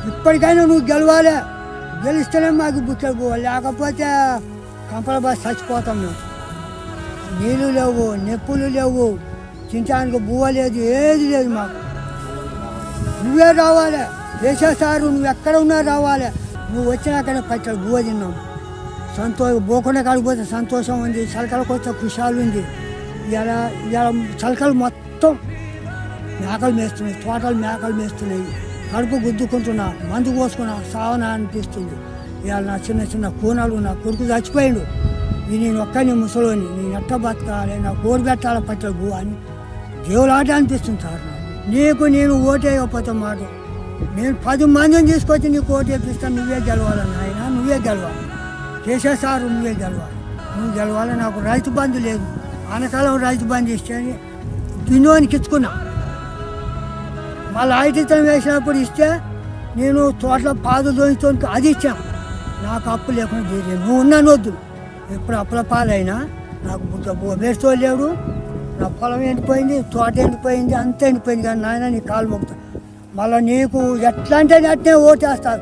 ఇప్పటికైనా నువ్వు గెలవాలి, గెలిస్తేనే మాకు బుక్కలు పోవాలి, లేకపోతే కంపల బాగా చచ్చిపోతాం మేము. నీళ్ళు లేవు, నెప్పులు లేవు, తినడానికి బువ్వ లేదు, ఏది లేదు మాకు. నువ్వే రావాలి చేసేసారు, నువ్వు ఎక్కడ ఉన్నా రావాలి. నువ్వు వచ్చినాకనే పచ్చడి బువ్వ తిన్నాం. పోకుండా కాడిపోతే సంతోషం ఉంది, చలకలకు వస్తే ఖుషాలు ఉంది. ఇలా చలకలు మొత్తం మేకలు మేస్తున్నాయి, తోటలు మేకలు మేస్తున్నాయి. కడుపు గుద్దుకుంటున్నా, మందు పోసుకున్నా సావనా అనిపిస్తుంది. ఇవాళ నా చిన్న చిన్న కూనలు, నా కొడుకు చచ్చిపోయాడు. నేను ఒక్కని ముసలోని, నేను ఎట్ట బతకాలి, నా కోడి పెట్టాలి పచ్చడి బువ్వ అని దేవులాట అనిపిస్తుంది సార్. నీకు నేను ఓటేయకపోతే మాట, నేను 10 మందిని తీసుకొచ్చి నీకు ఓటు వేపిస్తాను. నువ్వే గెలవాలని ఆయన, నువ్వే గెలవాలి. చేసేసారు, నువ్వే గెలవాలి. నువ్వు గెలవాలి. నాకు రైతు బంధు లేదు, ఆనకాలం రైతు బంధు ఇస్తే దున్నోనికి ఇచ్చుకున్నా. మళ్ళీ ఐటితనం వేసినప్పుడు ఇస్తే నేను తోటలో పాదు దోనితో అది ఇచ్చాను. నాకు అప్పు లేకుండా తీరేది. నువ్వు ఉన్నాను వద్దు, ఎప్పుడు అప్పుల పాలైనా నాకు వేస్తూ లేడు. నా పొలం ఎండిపోయింది, తోట ఎండిపోయింది, అంత ఎండిపోయింది. కానీ నాయన నీ కాలు మొక్కుతా. మళ్ళీ నీకు ఎట్లా అంటే అట్నే ఓటేస్తారు.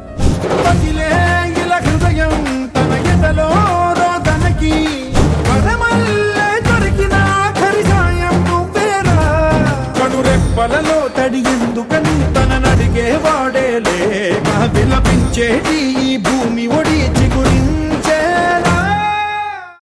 రెప్పలలో తడి ఎందుకని తననడిగే వాడేలే విలపించేటి ఈ భూమి ఒడి